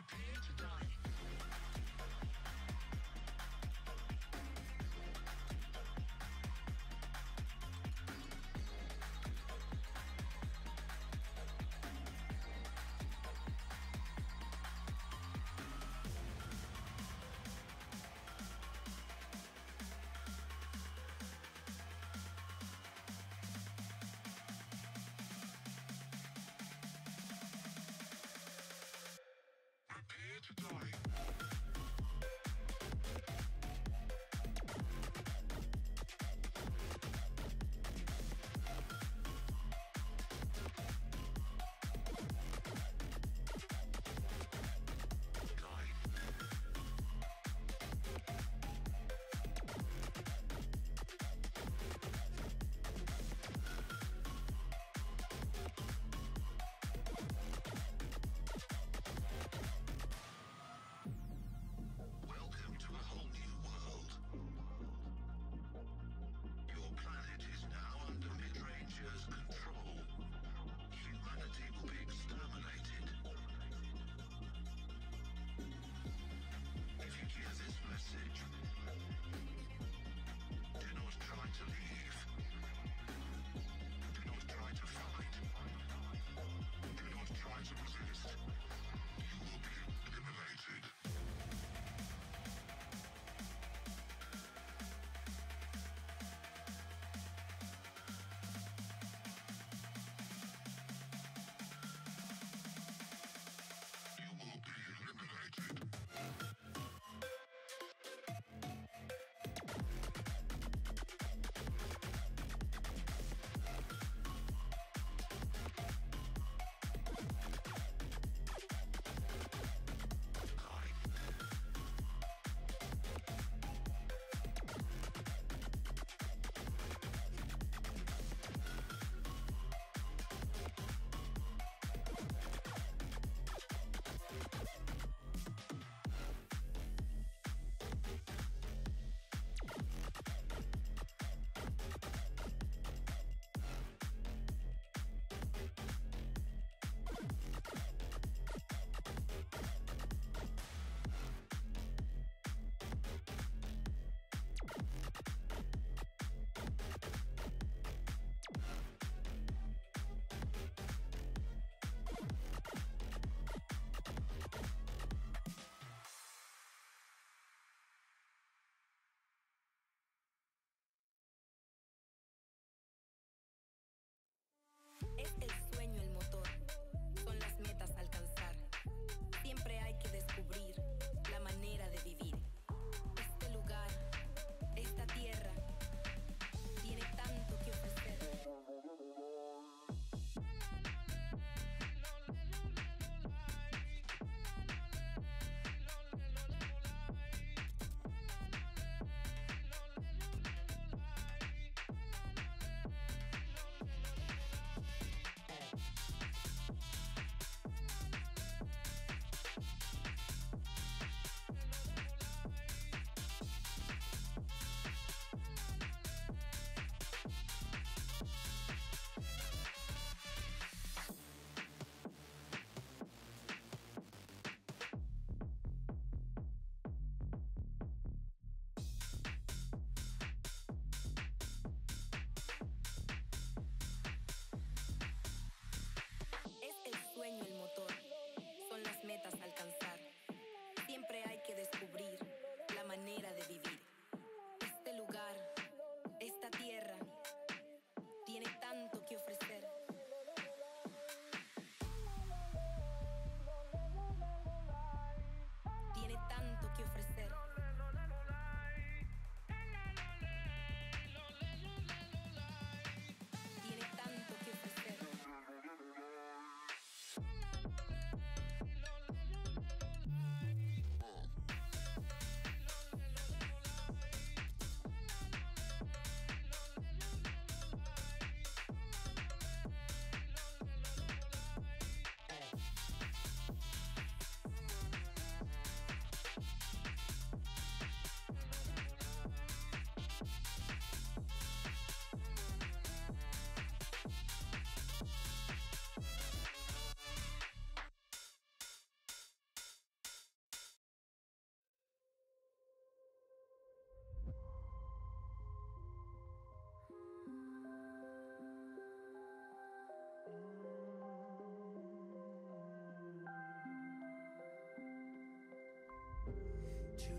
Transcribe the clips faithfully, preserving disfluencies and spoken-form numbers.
Prepare to die. Prepare to die.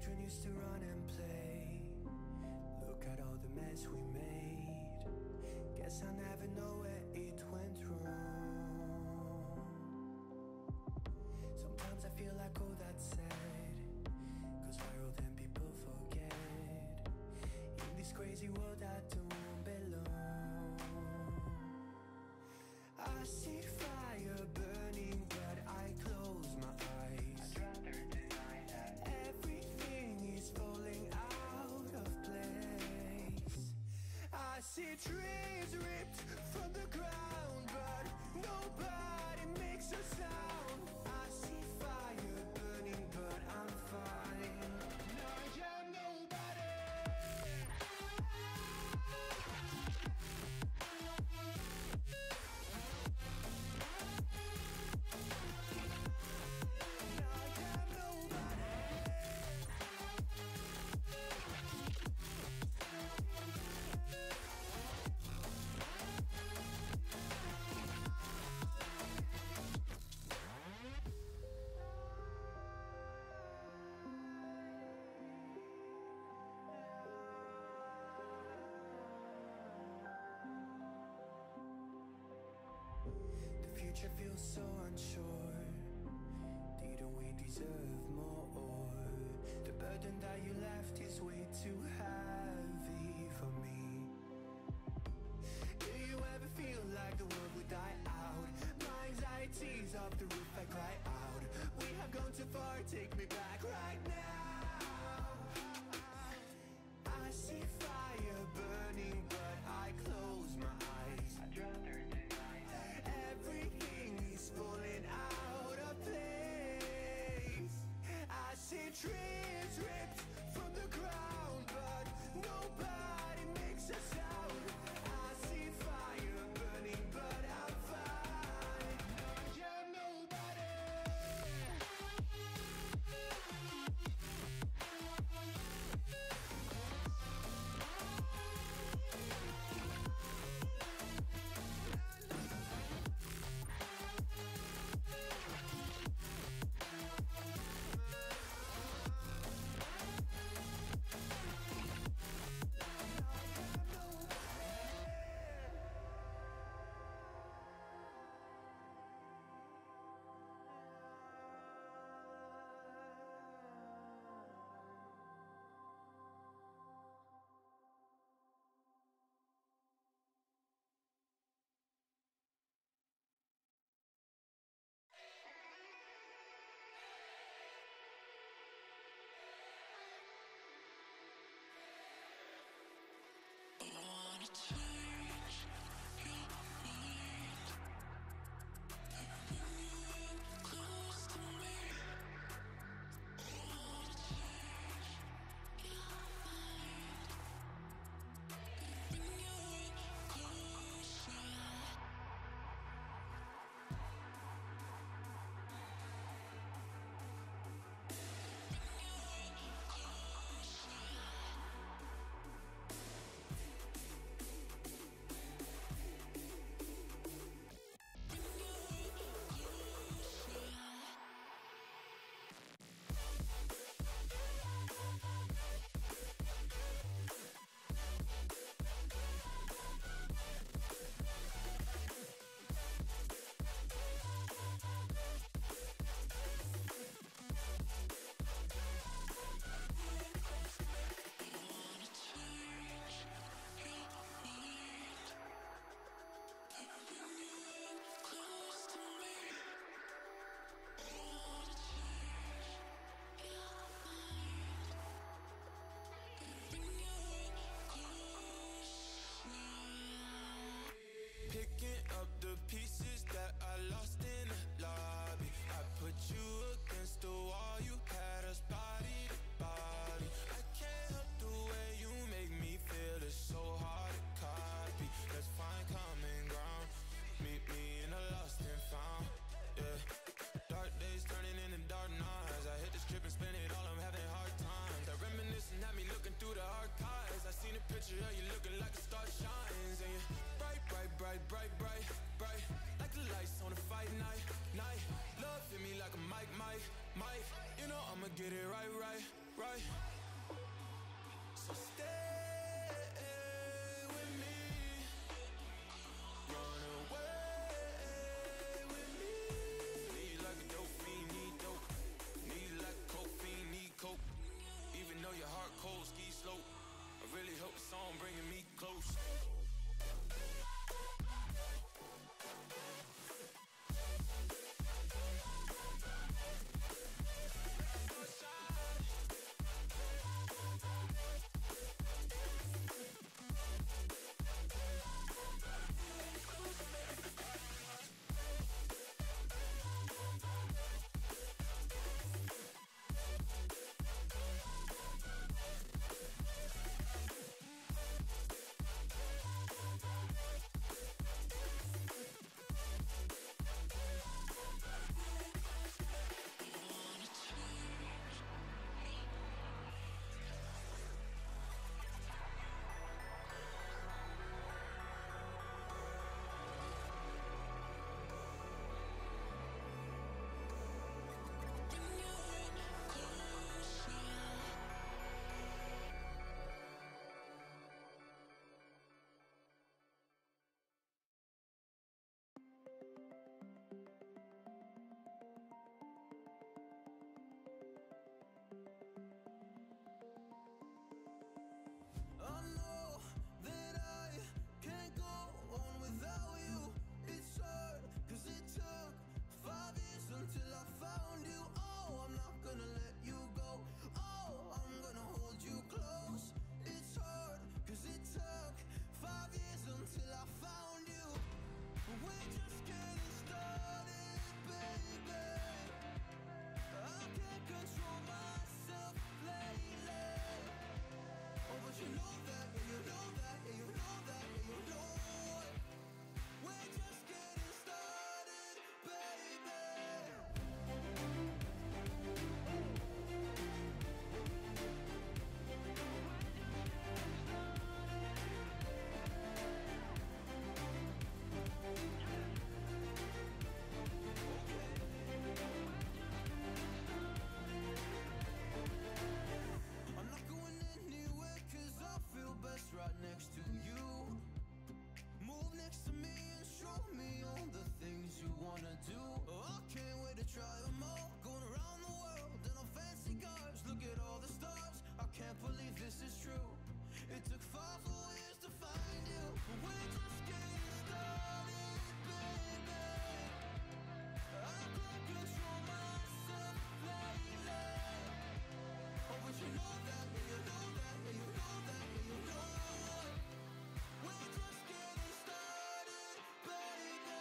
children used to run and play. Look at all the mess we made. Guess I never know where it went wrong. Sometimes I feel like all that's sad, 'cause we're old and people forget. In this crazy world I don't belong. I see fire burning but I close my eyes. I'd rather deny that. Everything is falling out of place. I see trees ripped from the ground, but nobody makes a sound. I see fire burning, but I'm fine. No, I'm nobody. The future feels so unsure. Didn't we deserve more? The burden that you left is way too heavy for me. Do you ever feel like the world would die out? My anxiety's off the roof, I cry out. We have gone too far, take me back right now. I see fire burning, but I close my eyes. I'd rather deny that. Everything is falling out of place. I see trees ripped from the ground, but nobody makes a sound. I see fire burning, but I'm fine. You're nobody. It took far for years to find you, but we're just getting started, baby. I can't control myself lately. Oh, but you know that, yeah, you know that, yeah, you know that, yeah, you know that. We're just getting started, baby.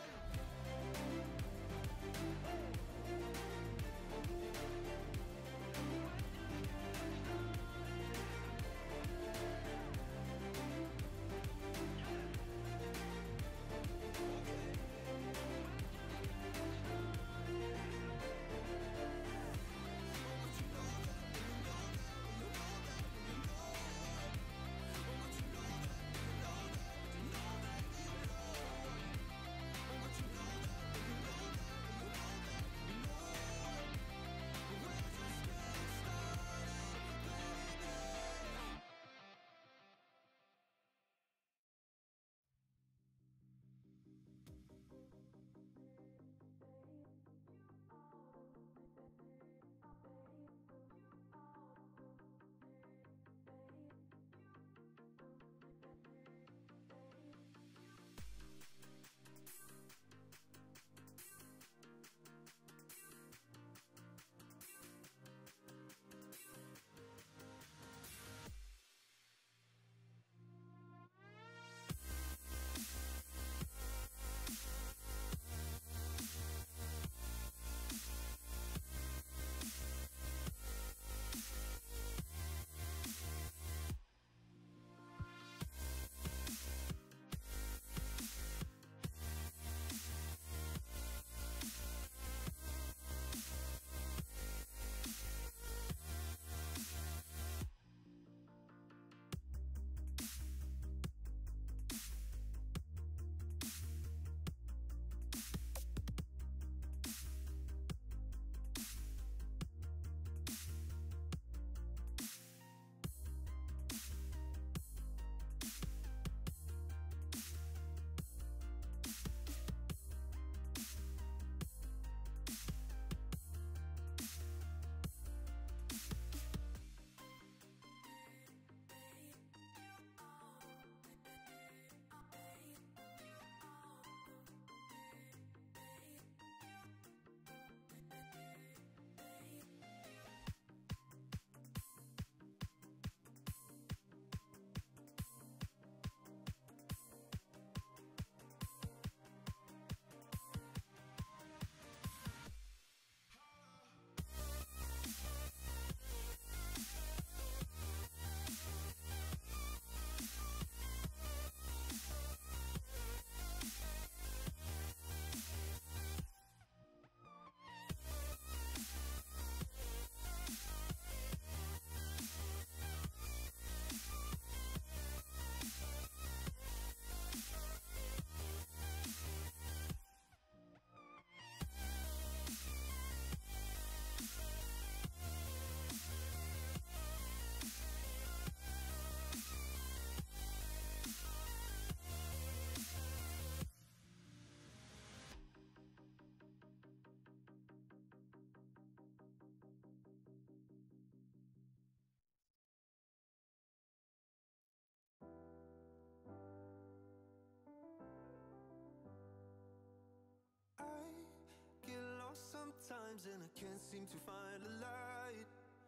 Sometimes and I can't seem to find a light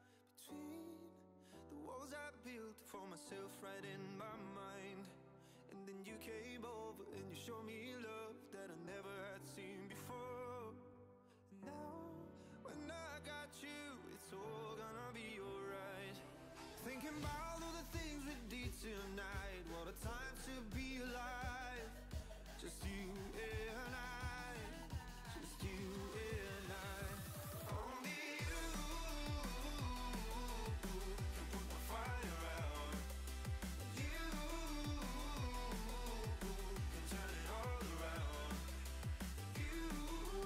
between the walls I built for myself right in my mind. And then you came over and you showed me love that I never had seen before. And now when I got you, it's all gonna be alright. Thinking about all the things we did tonight, what a time to be alive. Just you and I, just you and I. Only you can put the fire out. You can turn it all around. You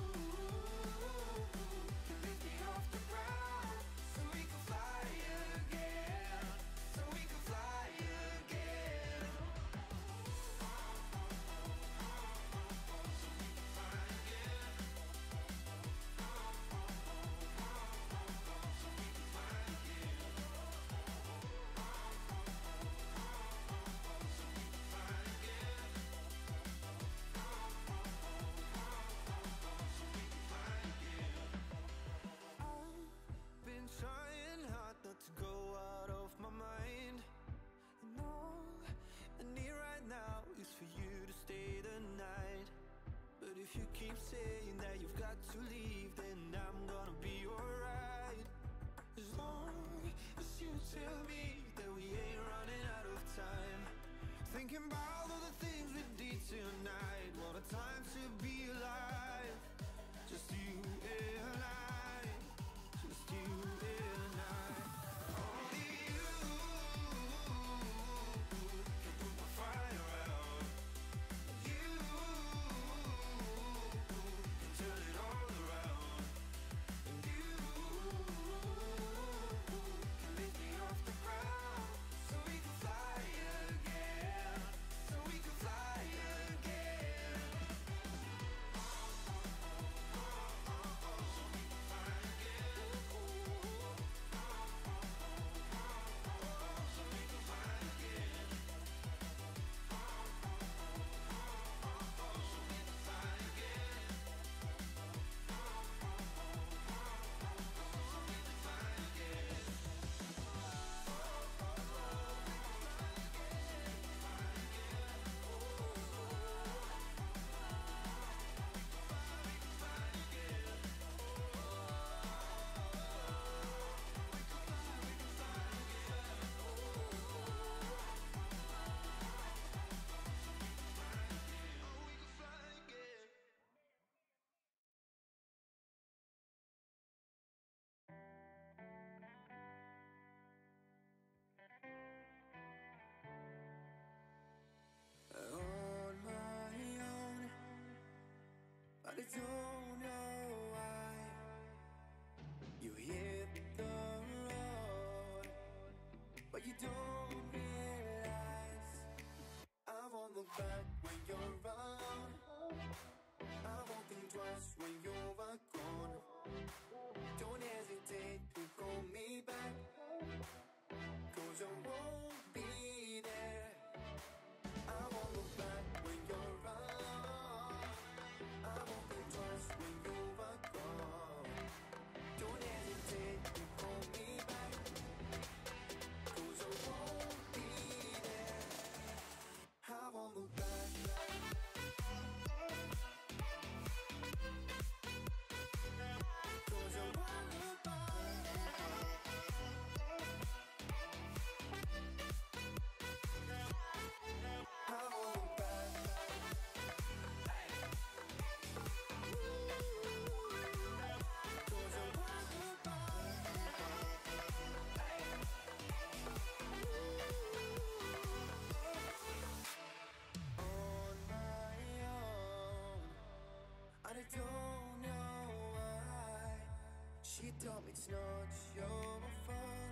She told me it's not your fault.